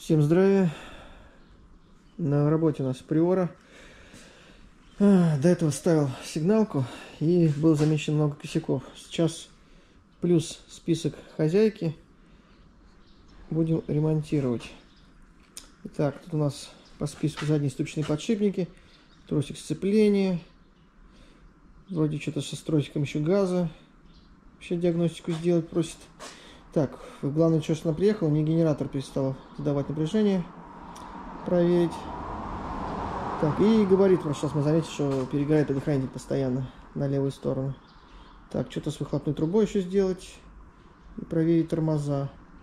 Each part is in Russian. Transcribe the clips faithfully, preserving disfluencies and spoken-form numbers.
Всем здравия. На работе у нас Приора. До этого ставил сигналку и было замечено много косяков. Сейчас плюс список хозяйки. Будем ремонтировать. Итак, тут у нас по списку задние ступичные подшипники, тросик сцепления. Вроде что-то со стройком еще газа. Вообще диагностику сделать просит. Так, главное, что она приехала, мне генератор перестал давать напряжение. Проверить. Так, и габарит, вот сейчас мы заметим, что перегорает предохранитель постоянно на левую сторону. Так, что-то с выхлопной трубой еще сделать. И проверить тормоза.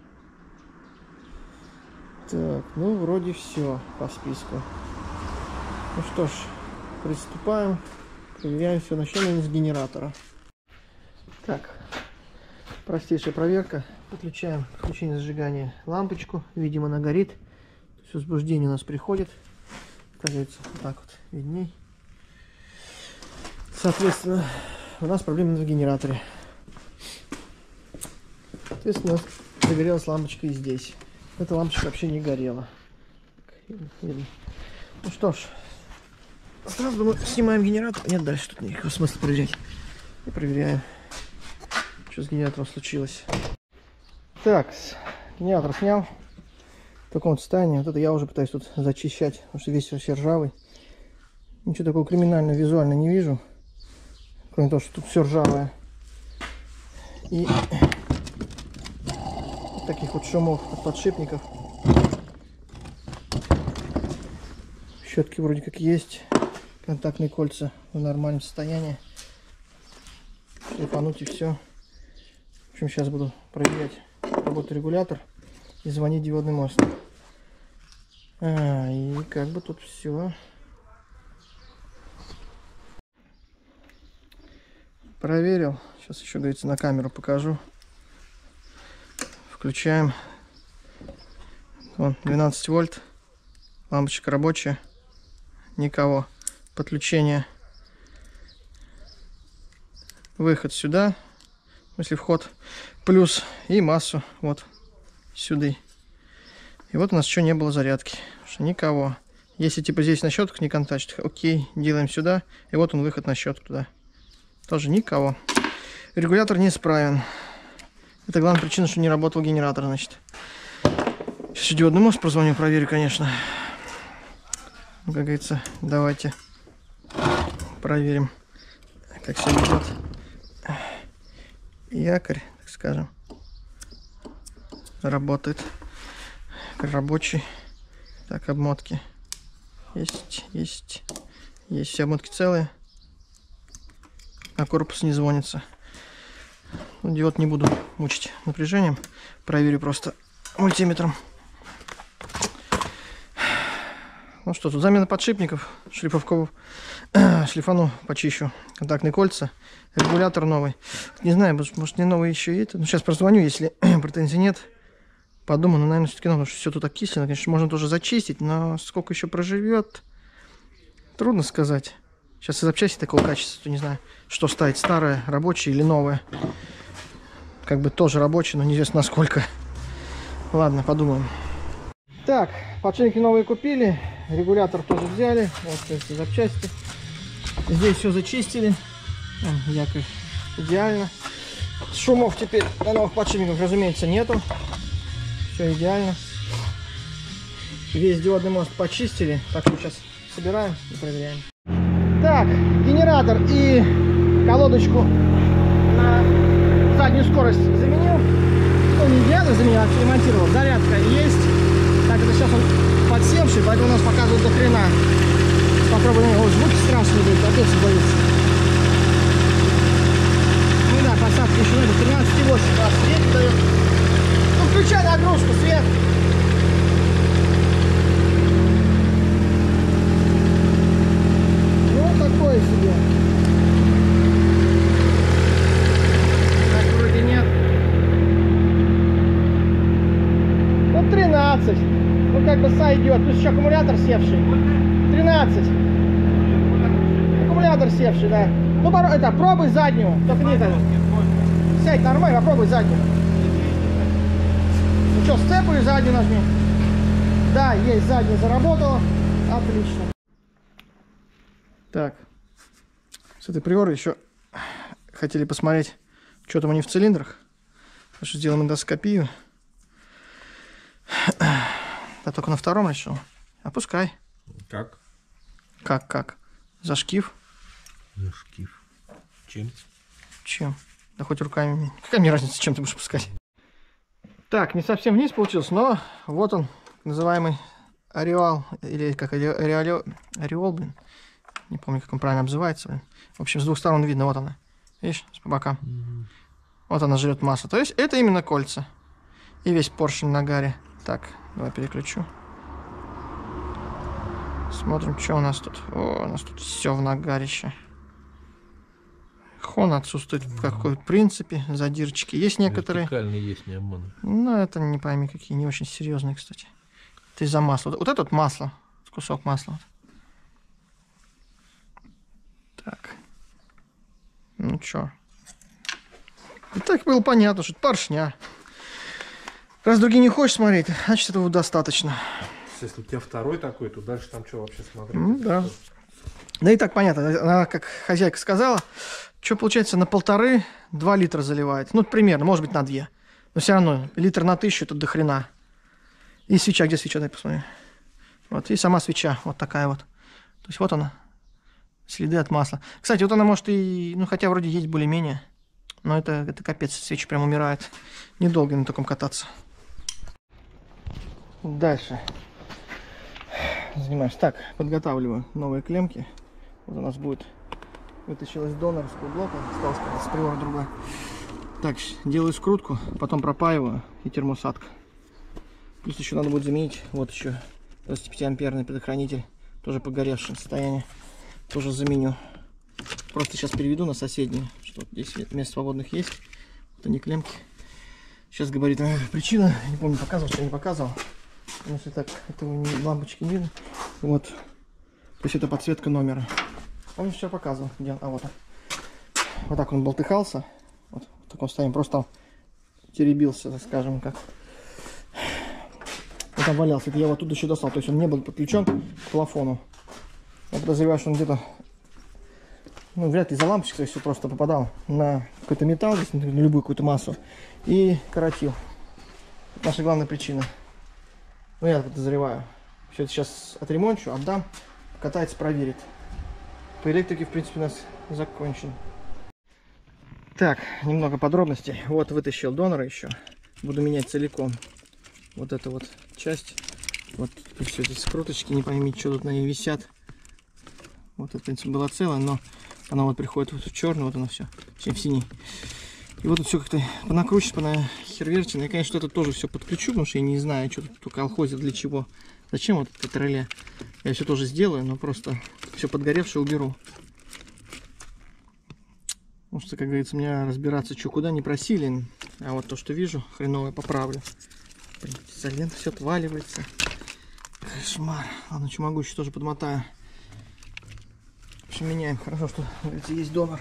Так, ну вроде все по списку. Ну что ж, приступаем. Проверяем все. Начнем с генератора. Так, простейшая проверка. Подключаем включение зажигания лампочку. Видимо, она горит. Все возбуждение у нас приходит. Оказывается, вот так вот видней. Соответственно, у нас проблемы в генераторе. Соответственно, загорелась лампочка и здесь. Эта лампочка вообще не горела. Ну что ж, сразу мы снимаем генератор. Нет, дальше тут никакого смысла проверять. И проверяем, что с генератором случилось. Так, генератор снял. В таком состоянии. Вот это я уже пытаюсь тут зачищать, потому что весь все ржавый. Ничего такого криминального визуально не вижу. Кроме того, что тут все ржавое. И таких вот шумов от подшипников. Щетки вроде как есть. Контактные кольца в нормальном состоянии. Шлифануть и все. В общем, сейчас буду проверять работу регулятор и звонить диодный мост. А, и как бы тут все. Проверил. Сейчас еще, говорится, на камеру покажу. Включаем. Вон, двенадцать вольт. Лампочка рабочая. Никого. Подключение. Выход сюда. В смысле вход. Плюс. И массу. Вот. Сюда. И вот у нас еще не было зарядки. Что никого. Если типа здесь на щетках не контачит, окей, делаем сюда. И вот он выход на щетку туда. Тоже никого. Регулятор не исправен. Это главная причина, что не работал генератор, значит. Сейчас диодный мост прозвоню, проверю, конечно. Как говорится, давайте проверим, как все идет. Якорь, так скажем, работает как рабочий. Так, обмотки есть, есть, есть, все обмотки целые, а корпус не звонится. Ну, диод не буду мучить напряжением, проверю просто мультиметром. Ну что, тут замена подшипников, шлифовку, шлифану почищу, контактные кольца, регулятор новый. Не знаю, может не новый еще и это. Ну, сейчас прозвоню, если претензий нет. Подумаю, ну, наверное, все-таки надо, потому что все тут окислено. Конечно, можно тоже зачистить, но сколько еще проживет, трудно сказать. Сейчас и запчасти такого качества, то не знаю, что ставить, старое, рабочее или новое. Как бы тоже рабочее, но неизвестно насколько. Ладно, подумаем. Так, подшипники новые купили, регулятор тоже взяли, вот эти запчасти. Здесь все зачистили, якорь идеально. Шумов теперь на новых подшипниках, разумеется, нету. Все идеально. Весь диодный мост почистили, так что сейчас собираем и проверяем. Так, генератор и колодочку на заднюю скорость заменил. Ну, не идеально заменил, а ремонтировал. Зарядка есть. Так, это сейчас он подсевший, поэтому у нас показывает до хрена. Попробуем. О, звуки страшные будут, опять боится. Ну да, посадка еще надо. тринадцать и восемь раз свет дает. Ну, включай нагрузку, свет. Ну, такое себе. Так, вроде нет. Ну, тринадцать. Ну, как бы сойдет. Плюс еще аккумулятор севший. тринадцать. Аккумулятор севший, да. Ну, это, пробуй заднюю. Только не это. Сядь нормально, попробуй заднюю. Ну что, сцепу и заднюю нажми. Да, есть, задняя заработала. Отлично. Так. С этой приоры еще хотели посмотреть, что там у них в цилиндрах. Так что сделаем эндоскопию. Да только на втором решил. Опускай. Как? Как, как? За шкив. За шкив. Чем? Чем? Да хоть руками. Какая мне разница, чем ты будешь пускать? Так, не совсем вниз получился, но вот он, называемый ореол, или как ореол, ореол, блин. Не помню, как он правильно обзывается, блин. В общем, с двух сторон видно, вот она. Видишь, по бокам. Mm-hmm. Вот она жрет масло. То есть это именно кольца. И весь поршень на гаре. Так, давай переключу. Смотрим, что у нас тут. О, у нас тут все в нагарище. Хон отсутствует в какой-то принципе. Задирчики есть некоторые. Вертикальные есть, не обманывай. Ну, это не пойми какие. Не очень серьезные, кстати. Это из-за масла. Вот, вот это вот масло. Кусок масла. Так. Ну, чё. И так было понятно, что это поршня. Раз другие не хочешь смотреть, значит, этого достаточно. Если у тебя второй такой, то дальше там что вообще смотреть? Ну, да. Да и так понятно. Она, как хозяйка сказала, что получается на полторы-два литра заливает. Ну, примерно, может быть, на две. Но все равно литр на тысячу это до хрена. И свеча, где свеча, дай посмотри. Вот, и сама свеча, вот такая вот. То есть вот она, следы от масла. Кстати, вот она может и, ну, хотя вроде есть более-менее. Но это, это капец, свечи прям умирает. Недолго на таком кататься. Дальше. Занимаюсь. Так, подготавливаю новые клемки. Вот у нас будет. Вытащилась донорского блока. Осталось с приора другой. Так, делаю скрутку, потом пропаиваю и термосадка. Плюс еще надо будет заменить. Вот еще двадцатипятиамперный предохранитель. Тоже погоревшее состояние. Тоже заменю. Просто сейчас переведу на соседнюю. Что здесь место свободных есть. Вот они клемки. Сейчас габаритная причина. Не помню, показывал, что не показывал. Если так, этого лампочки не видно. Вот. То есть это подсветка номера. Он еще показывал. Где он? А вот он. Вот так он болтыхался. Вот в таком состоянии. Просто теребился, так скажем, как. Вот там валялся. Это я его оттуда еще достал. То есть он не был подключен к плафону. Я подозреваю, что он где-то, ну, вряд ли за лампочку, то есть просто попадал на какой-то металл, здесь, на любую какую-то массу, и корротил. Это наша главная причина. Ну, я подозреваю. Все это сейчас отремончу, отдам, катается, проверит. По электрике, в принципе, у нас закончен. Так, немного подробностей. Вот вытащил донора еще. Буду менять целиком вот эту вот часть. Вот все эти скруточки, не пойми, что тут на ней висят. Вот это, в принципе, была целая, но она вот приходит вот в черный, вот она все, чем в синий. И вот тут все как-то понакручено, понахерверчено. Я, конечно, это тоже все подключу, потому что я не знаю, что тут колхозит, для чего. Зачем вот это реле. Я все тоже сделаю, но просто все подгоревшее уберу. Потому что, как говорится, меня разбираться что куда не просили. А вот то, что вижу, хреново поправлю. Блин, изолента все отваливается. Кошмар. Ладно, что могу, еще тоже подмотаю. В общем, меняем. Хорошо, что, говорится, есть донор.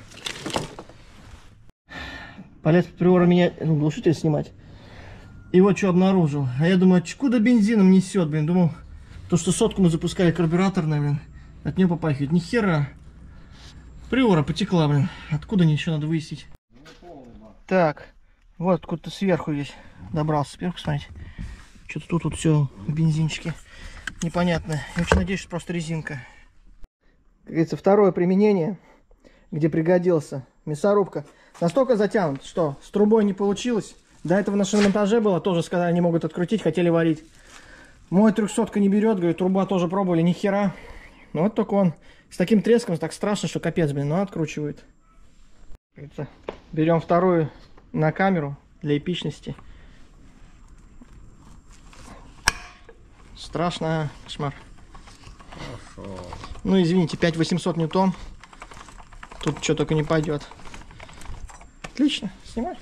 Полез приора меня, ну, глушитель снимать. И вот что обнаружил. А я думаю, откуда бензином несет, блин. Думал, то, что сотку мы запускали карбюраторной, блин, от нее попахивает. Ни хера. Приора потекла, блин. Откуда ничего надо выяснить. Так, вот откуда-то сверху здесь добрался. Сверху, смотрите. Что-то тут вот все в бензинчике. Непонятно. Я очень надеюсь, что просто резинка. Как говорится, второе применение, где пригодился. Мясорубка. Настолько затянут, что с трубой не получилось. До этого на шиномонтаже было, тоже сказали, не могут открутить, хотели варить. Мой трехсотка не берет, говорю, труба тоже пробовали, ни хера. Ну вот только он с таким треском, так страшно, что капец, блин, но откручивает. Берем вторую на камеру для эпичности. Страшно, кошмар. Хорошо. Ну извините, пять тысяч восемьсот ньютон. Тут что только не пойдет. Отлично, снимай.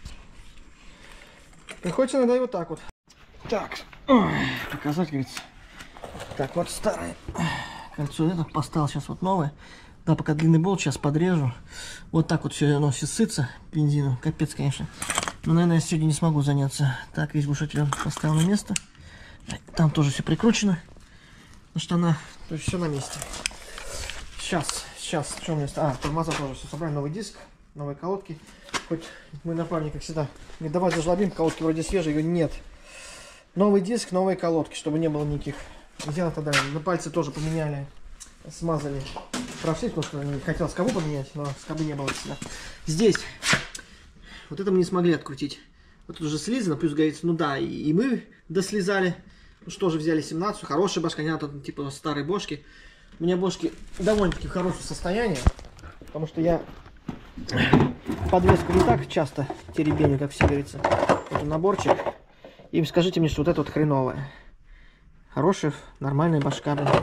Приходится иногда и вот так вот. Так, ой, показать, говорится. Так, вот старое кольцо это поставил, сейчас вот новое. Да, пока длинный болт сейчас подрежу. Вот так вот все оно все сытся бензином. Капец, конечно. Но, наверное, я сегодня не смогу заняться. Так, весь глушитель поставил на место. Там тоже все прикручено. На штанах. То есть все на месте. Сейчас, сейчас, что у меня... А, тормоза тоже все собрали. Новый диск, новые колодки. Хоть мой напарник, как всегда, говорит, давай зажлобим, колодки вроде свежие. Я говорю, нет. Новый диск, новые колодки, чтобы не было никаких. Взял тогда, на пальцы тоже поменяли. Смазали. Прошли, потому что не хотел скобу поменять, но скобы не было всегда. Здесь. Вот это мы не смогли открутить. Вот тут уже слизано, плюс говорится, ну да, и, и мы дослезали. Ну что же, взяли семнадцать, хорошая башка, не надо тут типа старой бошки. У меня бошки довольно-таки в хорошем состоянии, потому что я подвеску не так часто теребеню, как все говорится. Это наборчик. И скажите мне, что вот это вот хреновая. Хорошая, нормальная башка, блин.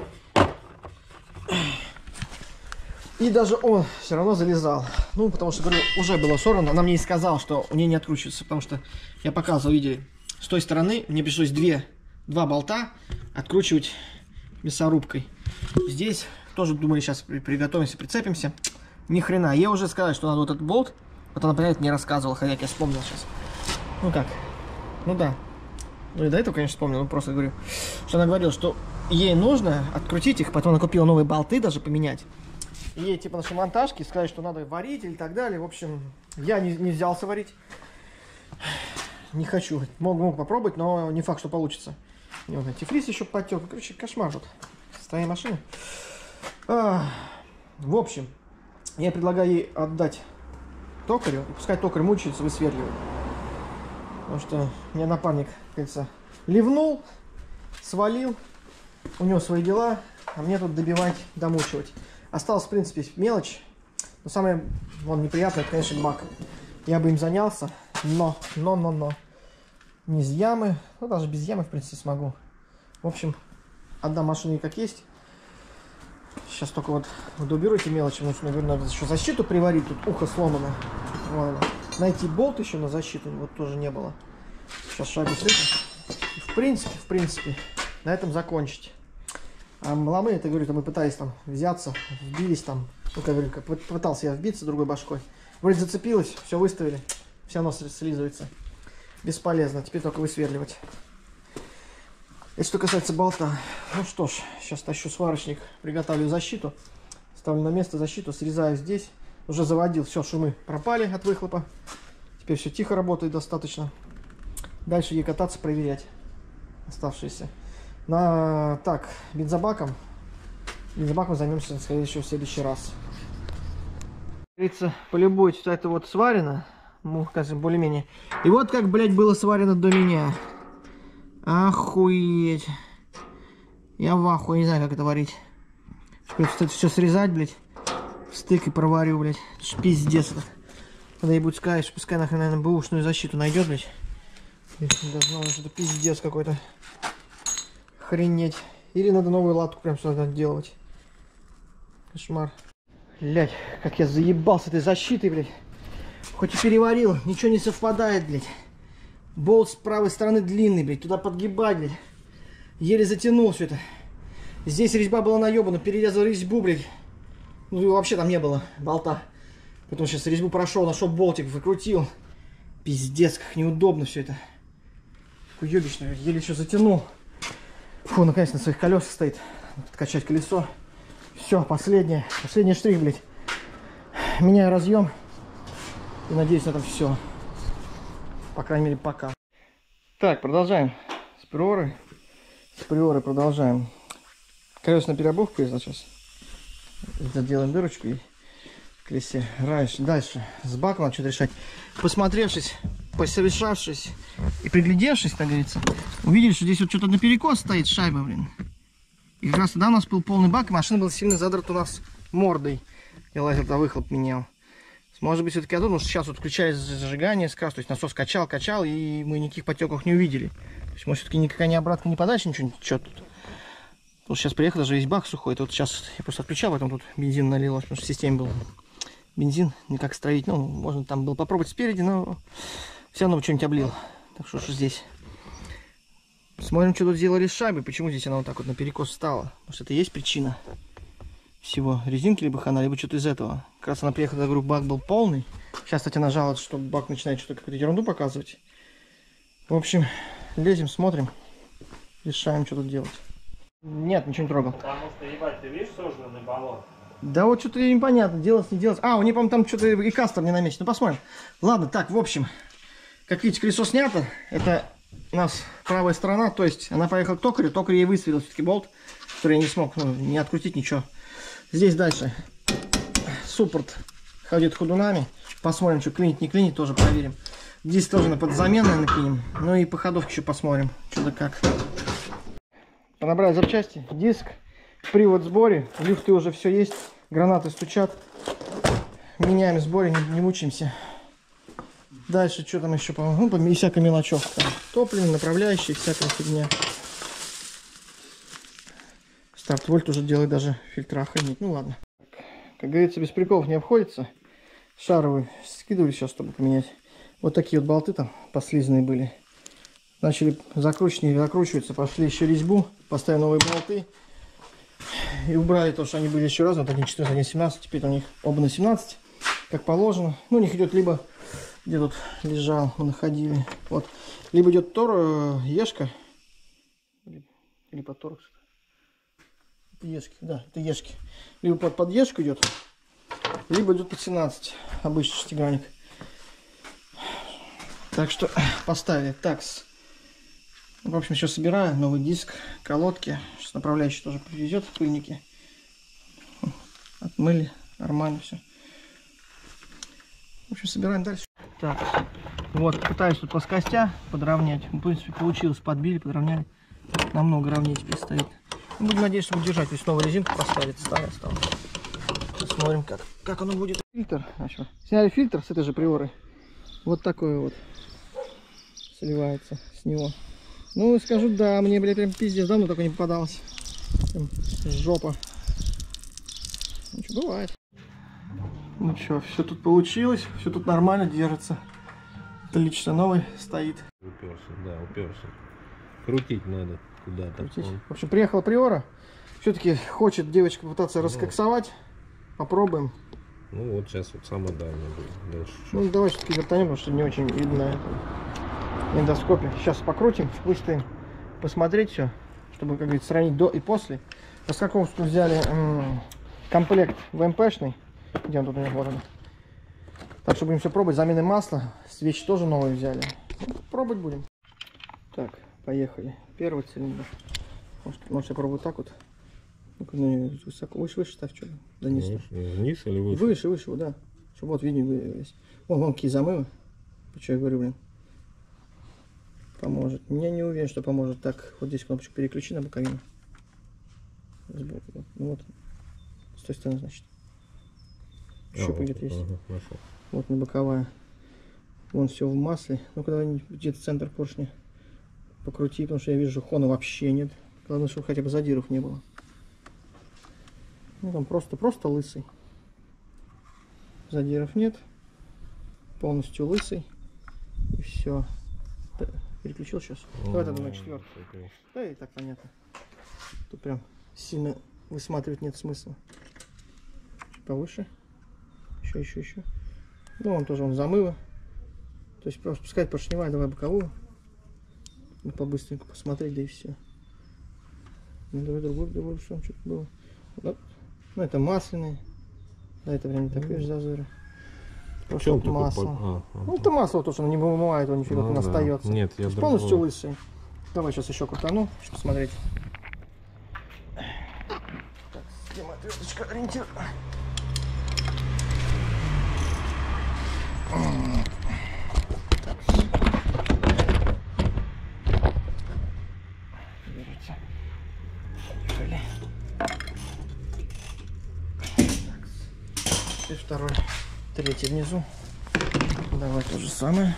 И даже он все равно залезал. Ну, потому что, говорю, уже было сорвано. Она мне и сказала, что у нее не откручивается. Потому что я показывал, видели, с той стороны мне пришлось две, два болта откручивать мясорубкой. Здесь тоже думали, сейчас приготовимся, прицепимся. Ни хрена. Ей уже сказали, что надо вот этот болт. Вот она, понятно, не рассказывала, хотя я вспомнил сейчас. Ну как? Ну да. Ну и до этого, конечно, вспомнил. Ну просто говорю, что она говорила, что ей нужно открутить их. Потом она купила новые болты даже поменять. И ей типа на шамонтажке сказали, что надо варить или так далее. В общем, я не, не взялся варить. Не хочу. Мог, мог попробовать, но не факт, что получится. И вот антифриз еще потек. Короче, кошмар вот. Состояние машины. А, в общем, я предлагаю ей отдать токарю. И пускай токарь мучается, высверливает. Потому что мне напарник, как говорится, ливнул, свалил. У него свои дела, а мне тут добивать, домучивать. Осталось, в принципе, мелочь. Но самое вон, неприятное, это, конечно, бак. Я бы им занялся, но, но, но, но. Не с ямы, ну даже без ямы, в принципе, смогу. В общем, отдам машине как есть. Сейчас только вот доберу эти мелочи. Нужно, наверное, надо еще защиту приварить. Тут ухо сломано. Ладно. Найти болт еще на защиту, вот тоже не было. Сейчас шайбу слепим. В принципе, в принципе, на этом закончить. А ломы, это, говорю, мы пытались там взяться, вбились там. Ну, как говорю, пытался я вбиться другой башкой. Вроде зацепилось, все выставили. Все равно слизывается. Бесполезно, теперь только высверливать. Это что касается болта. Ну что ж, сейчас тащу сварочник, приготавливаю защиту. Ставлю на место защиту, срезаю здесь. Уже заводил, все, шумы пропали от выхлопа. Теперь все тихо работает достаточно. Дальше ей кататься, проверять оставшиеся. На, так, бензобаком. Бензобаком займемся, скорее всего, в следующий раз. Говорится, полюбуйтесь, что это вот сварено. Ну, скажем, более-менее. И вот как, блядь, было сварено до меня. Охуеть. Я в ахуе, не знаю, как это варить. Это все срезать, блядь. Стык и проварю, блядь. Пиздец. Когда ей будет сказать, пускай нахрен, наверное, бэушную защиту найдет, блядь. Должно быть, это пиздец какой-то. Охренеть. Или надо новую латку прям сюда делать. Кошмар. Блядь, как я заебался этой защитой, блядь. Хоть и переварил, ничего не совпадает, блядь. Болт с правой стороны длинный, блядь. Туда подгибать, блядь. Еле затянул все это. Здесь резьба была наебана, перерезал резьбу, блядь. Ну, вообще там не было болта. Потом сейчас резьбу прошел, нашел болтик, выкрутил. Пиздец, как неудобно все это. Уебищно, еле еще затянул. Фу, наконец на своих колесах стоит. Откачать колесо. Все, последнее. Последний штрих, блядь. Меняю разъем. И надеюсь, на этом все. По крайней мере, пока. Так, продолжаем. С приоры. С приоры продолжаем. Колесная переобувка я сейчас. Заделаем дырочку и в колесе. Дальше, дальше. С баком надо что-то решать. Посмотревшись, посовершавшись и приглядевшись, так говорится, увидели, что здесь вот что-то наперекос стоит шайба, блин. И как раз тогда у нас был полный бак, и машина была сильно задрата у нас мордой. Я лазер до выхлоп менял. Может быть, все-таки оттуда, потому что сейчас вот включается зажигание, скрас, то есть насос качал, качал, и мы никаких потеков не увидели. То есть, может, все-таки никакая не обратка, не подача, ничего, ничего тут. Вот сейчас приехал, даже весь бак сухой. Это вот сейчас я просто отключал, потом тут бензин налилось, потому что в системе был бензин, никак строить. Ну, можно там было попробовать спереди, но все равно что-нибудь облил. Так что что здесь? Смотрим, что тут сделали с шайбой. Почему здесь она вот так вот наперекос стала? Может, это и есть причина всего. Резинки либо хана, либо что-то из этого. Как раз она приехала, я говорю, бак был полный. Сейчас, кстати, она жалуется, что бак начинает что-то какую-то ерунду показывать. В общем, лезем, смотрим. решаем, что тут делать. Нет, ничего не трогал. Потому что, ебать, ты видишь сожженный баллон? Да вот что-то непонятно, делать, не делать. А, у них, по-моему, там что-то и кастер не на месте. Ну, посмотрим. Ладно, так, в общем, как видите, колесо снято. Это у нас правая сторона, то есть она поехала к токарю. Токарь ей выстрелил все-таки болт, который я не смог, ну, не открутить ничего. Здесь дальше суппорт ходит ходунами. Посмотрим, что клинит, не клинит, тоже проверим. Здесь тоже на подзамен, наверное, кинем. Ну и по ходовке еще посмотрим, что да как. Понабрали запчасти, диск, привод в сборе, люфты уже все есть, гранаты стучат. Меняем в сборе, не, не мучаемся. Дальше, что там еще, по-моему, ну, и всякая мелочевка. Топливо, направляющие, всякая фигня. Старт-вольт уже делает даже фильтра охранить. Ну ладно. Как говорится, без приколов не обходится. Шаровые скидывали сейчас, чтобы поменять. Вот такие вот болты там послизанные были. Начали закручивать, не закручиваться. Пошли еще резьбу, поставили новые болты. И убрали то, что они были еще раз. Вот один четырнадцать, один семнадцать. Теперь у них оба на семнадцать. Как положено. Ну, у них идет либо, где тут лежал, мы находили. Вот. Либо идет Тор, Ешка. Или под Торкс. Это Ешки, да, это Ешки. Либо под, под Ешку идет, либо идет под семнадцать. Обычный шестигранник. Так что поставили. Такс. В общем, сейчас собираю новый диск, колодки. Сейчас направляющий тоже привезет в пыльники. Отмыли, нормально все. В общем, собираем дальше. Так, вот, пытаюсь тут плоскостя подровнять. В принципе, получилось, подбили, подровняли. Намного ровнее теперь стоит. Будем надеяться, что будет держать. То есть снова резинку поставить, старая стала. Посмотрим, как, как оно будет. Фильтр. Начал. Сняли фильтр с этой же приоры. Вот такой вот сливается с него. Ну, скажу, да, мне, блядь, прям пиздец, давно такое не попадалось. Прям жопа. Ну, что, бывает. Ну что, все тут получилось, все тут нормально держится. Отлично, новый стоит. Уперся, да, уперся. Крутить надо куда-то. Крутить. В общем, приехала приора. Все-таки хочет девочка попытаться ну. раскоксовать. Попробуем. Ну вот сейчас вот самое дальнее будет. Дальше ну давай все-таки вертанем, потому что не очень видно это. Эндоскопе. Сейчас покрутим, выставим, посмотреть все, чтобы, как говорится, сравнить до и после. Раскаковку взяли м комплект ВМПшный. Где он тут у меня? Вот он. Так что будем все пробовать. Замены масла. Свечи тоже новые взяли. Ну, пробовать будем. Так, поехали. Первый цилиндр. Может, может я пробую так вот. Ну, высоко, выше, выше ставь, что ли? Да не ставь. Вниз или выше? Выше, выше, да. Чтобы вот видно вывелись. Вон, вон какие замывы. Почему я говорю, блин. Поможет. Я не уверен, что поможет. Так, вот здесь кнопочку переключи на боковину. Сбоку, вот. Ну вот. С той стороны, значит. Щупа а, где-то вот, есть. ага, вот не боковая. Вон все в масле. Ну, когда где-то центр поршня покрути, потому что я вижу, хона вообще нет. Главное, чтобы хотя бы задиров не было. Ну, там просто, просто лысый. Задиров нет. Полностью лысый. И все. Переключил сейчас. Давай тогда на четвертый. Да и так понятно. Тут прям сильно высматривать нет смысла. Чуть повыше. Еще, еще, еще. Ну, он тоже он замыло. То есть просто пускать поршневая, давай боковую. Ну, побыстренько посмотреть, да и все. Ну, давай другой, другой, что там что-то было. Вот. Ну, это масляные. Да, это прям не такие же зазоры. Просто вот масло. По... А, а, ну, это масло, то, что оно не вымывает, он нифига ну, да. остается. Нет, я полностью лысый. Давай сейчас еще крутану, чтобы посмотреть. Так, схема, отверточка, ориентир. Так. Берите. Поехали. И второй, третий внизу. Давай то же самое.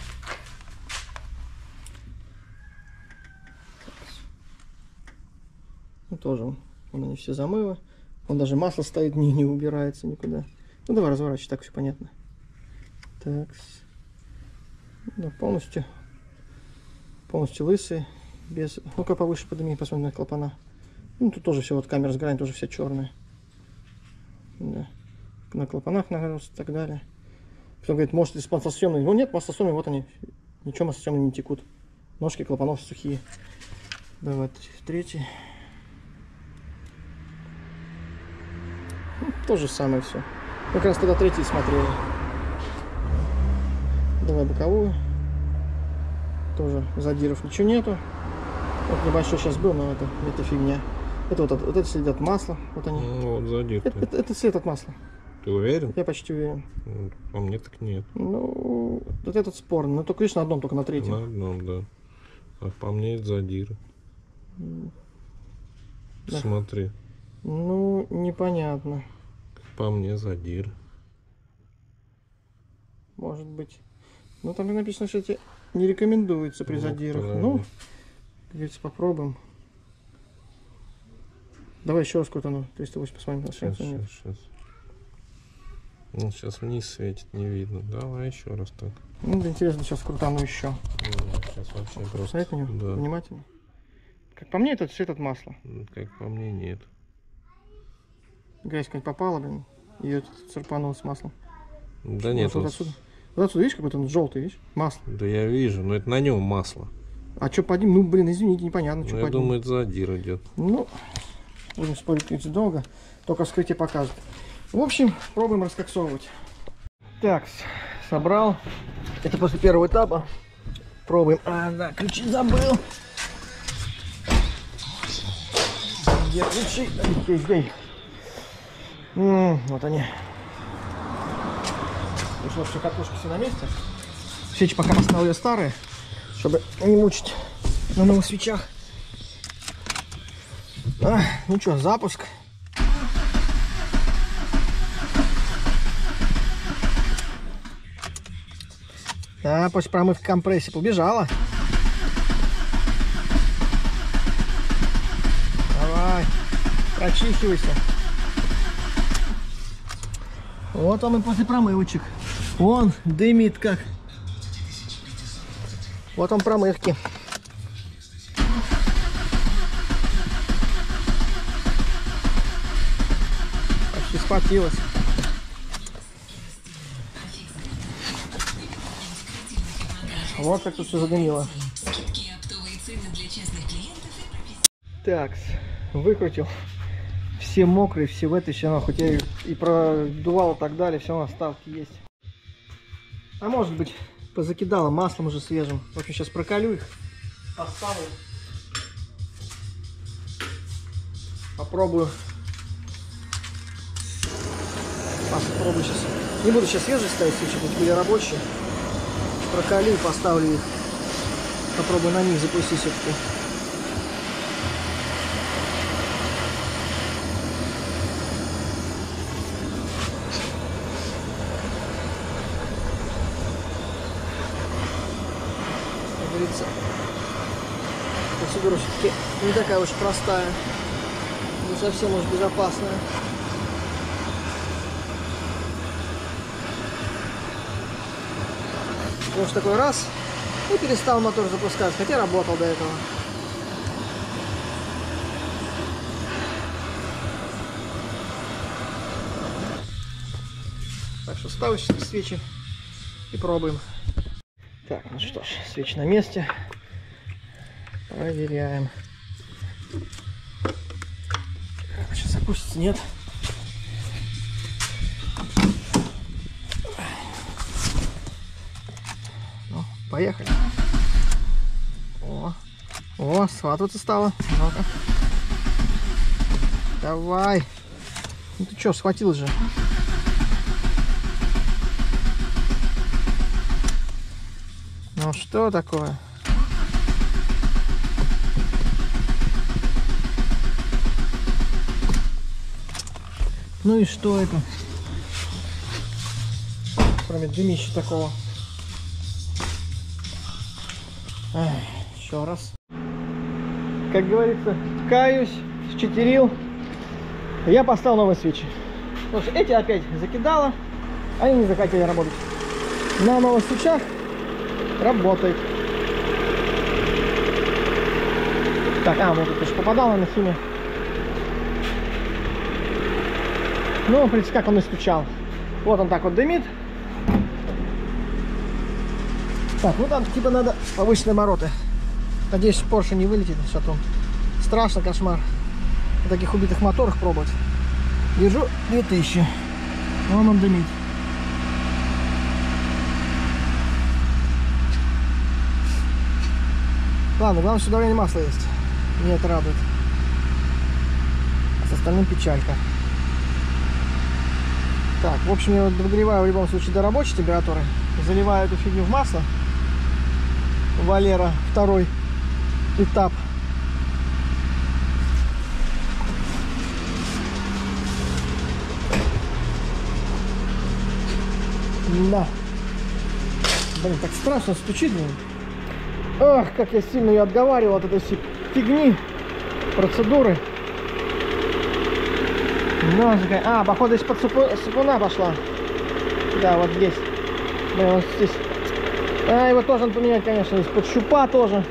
Ну, тоже он, он они все замыло. Он даже масло стоит, не, не убирается никуда. Ну давай разворачивай, так все понятно. Так. Да, полностью. Полностью лысый. Без. Ну-ка повыше подними, посмотрим на клапана. Ну тут тоже все, вот камера с грани тоже вся черная. Да. На клапанах нагрузка и так далее. Кто говорит, может ли маслосъемные? Ну нет, маслосъемные, вот они. Ничего маслосъемные не текут. Ножки клапанов сухие. Давай третий. Ну, то же самое все. Как раз тогда третий смотрели. Давай боковую. Тоже задиров ничего нету. Вот небольшой сейчас был, но это, это фигня. Это вот, вот это след от масла. Вот они. Ну, вот задир. Это, это, это след от масла. Ты уверен? Я почти уверен. Ну, по мне так нет. Ну, вот этот спорный. Но только лишь на одном, только на третьем. На одном, да. А по мне это задир. Да. Смотри. Ну, непонятно. По мне задир. Может быть. Ну, там написано, что эти не рекомендуется при Ну, задирах. подожди. Ну, как говорится, попробуем. Давай еще раз крутану. триста восемь посмотрим. Сейчас, сейчас, сейчас. Ну, сейчас вниз светит, не видно. Давай еще раз так. Ну, да, интересно, сейчас крутану еще. Ну, сейчас вообще просто. Посмотреть на него Да. внимательно. Как по мне, это цвет от масла. Как по мне, нет. Грязь какая-нибудь попала, блин, и это царпануло с маслом. Да нет, вот вот- отсюда. Вот отсюда, видишь, какой-то он желтый, видишь? Масло. да я вижу, но это на нем масло. А что под ним? Ну, блин, извините, непонятно, что Ну, я под ним. думаю, это задир идет. Ну, будем спорить ведь долго. Только вскрытие покажет. В общем, пробуем раскоксовывать. Так, собрал. Это после первого этапа. Пробуем. А, да, ключи забыл. Где ключи? Здесь, здесь. М, Вот они. Пришло, все катушки все на месте. Свечи пока поставлю старые, чтобы не мучить на новых свечах. А, ну что, запуск. Да, после промывки компрессии побежала. Давай, прочихивайся. Вот он и после промывочек. Вон, дымит как. Вот он промывки. Почти схватилась. Вот как тут все задымило. Так, выкрутил. Все мокрые, все в этой, все равно, хоть я и продувал и так далее, все равно остатки есть. А может быть, позакидала маслом уже свежим. В общем, сейчас проколю их, поставлю. Попробую. Попробую сейчас. Не буду сейчас свежие ставить свечи, хоть были рабочие. Проколю и поставлю их. Попробую на них запустить все-таки. Как говорится, процедура все-таки не такая уж простая. Не совсем уж безопасная. Потому что такой раз и перестал мотор запускать, хотя работал до этого. Так что ставлю сейчас свечи и пробуем. Так, ну что ж, свечи на месте. Проверяем. Сейчас опустится, нет. Ну, поехали. О, о, схватываться стало. Ну-ка. Давай. Ну ты что, схватил же. Ну что такое? Ну и что это? Кроме дымища такого. Ай, еще раз. Как говорится, каюсь, счетерил. Я поставил новые свечи. Потому что эти опять закидала, они не захотели работать. На новых свечах работает. Так, а, вот это же попадало на химию. Ну, в принципе, как он и стучал. Вот он так вот дымит. Так, ну там типа надо повышенные обороты. Надеюсь, Porsche не вылетит, а то страшно, кошмар. На таких убитых моторах пробовать. Держу две тысячи. Вон он дымит. Ладно, главное, что давление масла есть. Меня это радует. А с остальным печалька. Так, в общем, я выгреваю в любом случае до рабочей температуры. Заливаю эту фигню в масло. Валера, второй этап. Да. Блин, так страшно стучит, блин. Ах, как я сильно ее отговаривал от этой всей фигни, процедуры. Ножка. А, походу из-под сапуна пошла. Да, вот здесь. Блин, вот здесь. А, его тоже надо поменять, конечно, из-под щупа тоже.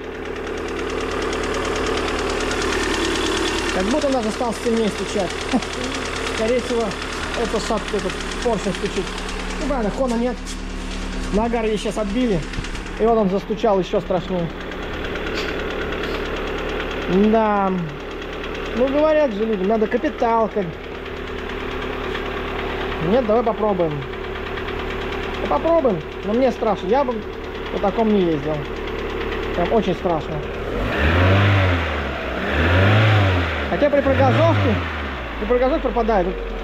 Как будто он даже стал сильнее стучать. Скорее всего, это шапка, этот Porsche стучит. Ну, правильно, хона нет. Нагар ей сейчас отбили. И вот он застучал еще страшнее. Да. Ну, говорят же люди, надо капиталка. Нет, давай попробуем. Ну, попробуем. Но мне страшно. Я бы на таком не ездил. Прям очень страшно. Хотя при прогазовке, при прогазовке пропадает.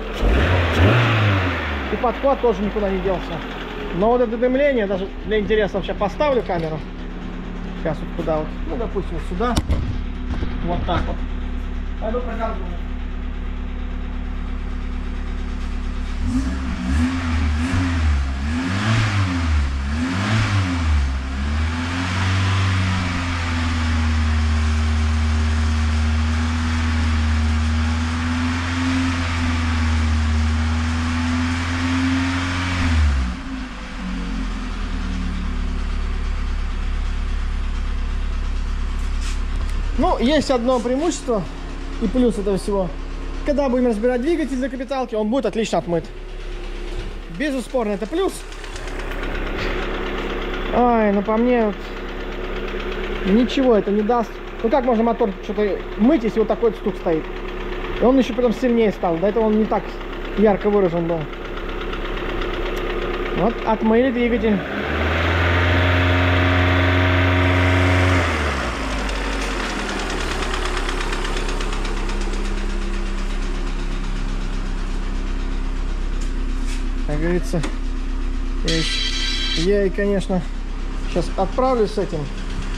И подхват тоже никуда не делся. Но вот это дымление, даже для интереса, сейчас поставлю камеру. Сейчас вот туда вот. Ну, допустим, вот сюда. Вот так вот. Пойду прогазую. Ну, есть одно преимущество и плюс этого всего. Когда будем разбирать двигатель для капиталки, он будет отлично отмыт. Безуспорно, это плюс. Ай, ну по мне вот ничего это не даст. Ну как можно мотор что-то мыть, если вот такой стук стоит? И он еще потом сильнее стал. До этого он не так ярко выражен был. Вот отмыли двигатель. Как говорится, я и, конечно, сейчас отправлюсь с этим,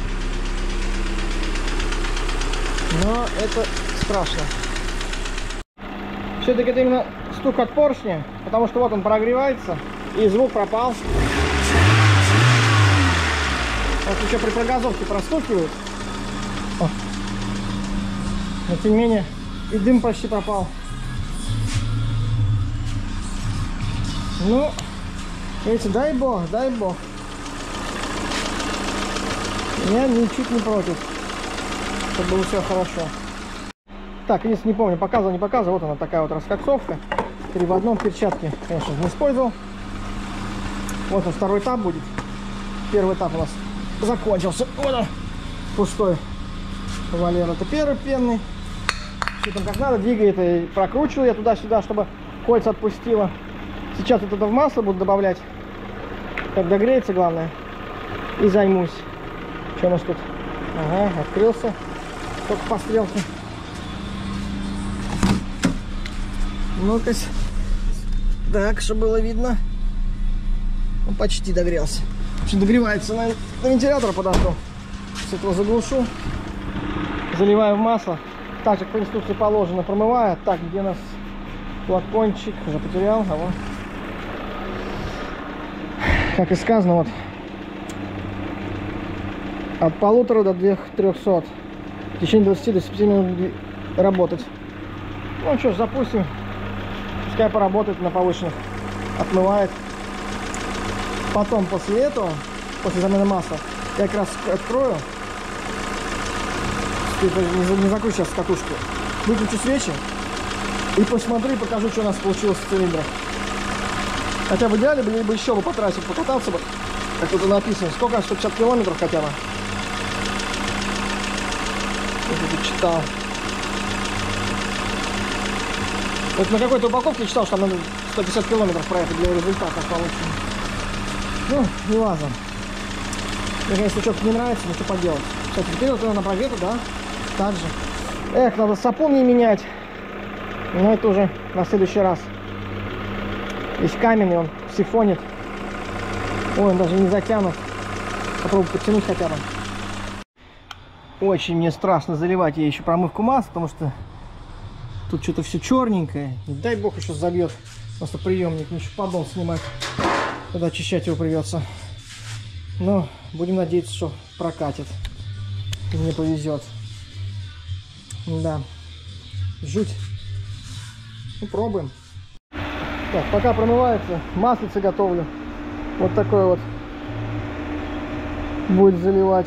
но это страшно. Все-таки это именно стук от поршня, потому что вот он прогревается и звук пропал. Вот еще при прогазовке простукивают. О. Но тем не менее и дым почти пропал. Ну, видите, дай бог, дай бог. Я ничуть не против, чтобы было все хорошо. Так, если не помню, показывал, не показывал. Вот она такая вот раскоксовка. Три в одном, перчатки, конечно, не использовал. Вот он, второй этап будет. Первый этап у нас закончился. Вот он, пустой. Валера, это первый пенный. Все там как надо, двигает и прокручиваю я туда-сюда, чтобы кольца отпустило. Сейчас вот это в масло буду добавлять, когда греется, главное, и займусь. Что у нас тут? Ага, открылся, только по стрелке. Ну-ка, так, чтобы было видно. Ну, почти догрелся. В общем, догревается, на, на вентилятор подожду. С этого заглушу, заливаю в масло. Так, как по инструкции положено, промываю. Так, где у нас флакончик? Уже потерял, а вот. Как и сказано, вот от полутора до трёхсот в течение двадцати до двадцати пяти минут работать. Ну что ж, запустим, пускай поработает на повышенных, отмывает. Потом после этого, после замены масла, я как раз открою, не закрою сейчас катушку, выключу свечи и посмотрю и покажу, что у нас получилось в цилиндрах. Хотя в идеале бы, бы еще бы по трассе покататься бы, как тут написано, сколько, сто пятьдесят километров хотя бы. Я тут читал. Вот на какой-то упаковке читал, что там надо сто пятьдесят километров проехать для результата получения. Ну, не важно. Мне, если что-то не нравится, ну что поделать. Кстати, теперь вот на провету, да, так же. Эх, надо сапоны менять. Но это уже на следующий раз. Весь каменный, он сифонит. Ой, он даже не затянут. Попробую подтянуть хотя бы. Очень мне страшно заливать ей еще промывку масла, потому что тут что-то все черненькое. Не дай бог еще зальет просто приемник. Мне еще поддон снимать, когда очищать его придется. Но будем надеяться, что прокатит. И мне повезет. Да. Жуть. Ну, пробуем. Так, пока промывается, маслице готовлю. Вот такой вот будет заливать.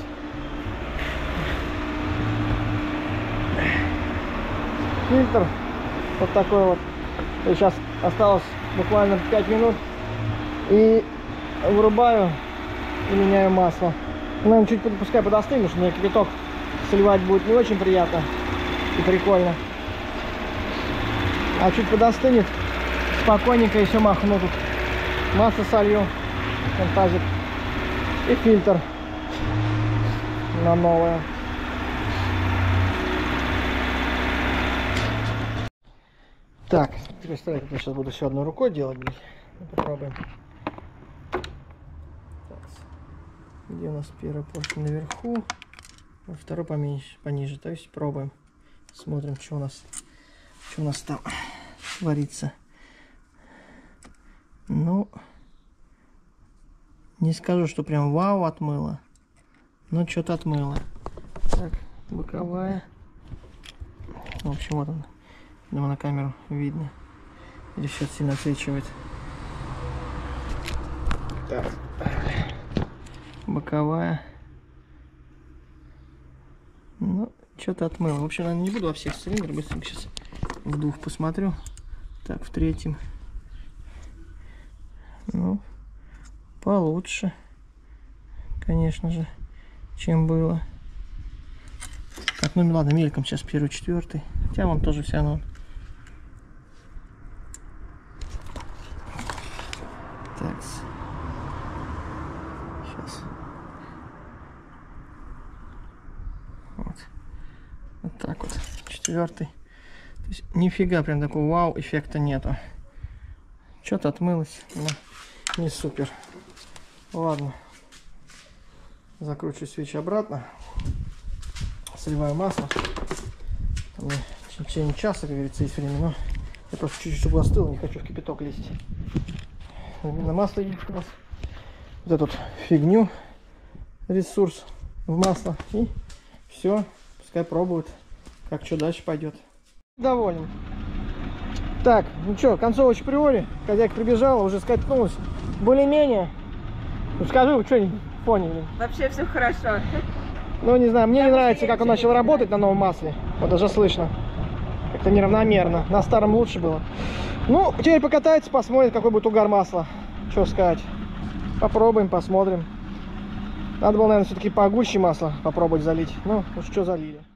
Фильтр вот такой вот. И сейчас осталось буквально пять минут. И вырубаю и меняю масло. Наверное, чуть пускай подостынет, потому что мне кипяток сливать будет не очень приятно и прикольно. А чуть подостынет, спокойненько еще махну тут. Масло солью, тазик и фильтр на новое. Так, представляю, как я сейчас буду все одной рукой делать. Попробуем. Так. Где у нас первый поршень наверху, а второй поменьше, пониже. То есть пробуем. Смотрим, что у нас, что у нас там творится. Ну, не скажу, что прям вау отмыло, но что-то отмыло. Так, боковая. В общем, вот он. Думаю, на камеру видно. Или сейчас сильно отсвечивает. Так. Боковая. Ну, что-то отмыло. В общем, наверное, не буду во всех цилиндрах. Быстренько сейчас в двух посмотрю. Так, в третьем. Ну, получше. Конечно же, чем было. Так, ну ладно, мельком сейчас первый, четвертый. Хотя вон тоже все равно. Так. Сейчас. Вот. Вот так вот. Четвертый. То есть нифига прям такого вау эффекта нету. Что-то отмылось, но не супер. Ладно. Закручиваю свечи обратно. Сливаю масло. Мне в течение часа, как говорится, есть время, но я просто чуть-чуть, чтобы остыло, не хочу в кипяток лезть. На масло едет у нас вот эту фигню, ресурс в масло, и все, пускай пробуют, как что дальше пойдет. Доволен. Так, ну что, концовочка приори, хозяйка прибежала, уже скатнулась, более-менее. Ну скажи, вы что, поняли? Вообще все хорошо. Ну не знаю, мне Я не нравится, как он не начал знаю. работать на новом масле, вот даже слышно. Как-то неравномерно, на старом лучше было. Ну, теперь покатается, посмотрим, какой будет угар масла. Что сказать. Попробуем, посмотрим. Надо было, наверное, все-таки погуще масло попробовать залить. Ну, уж что залили.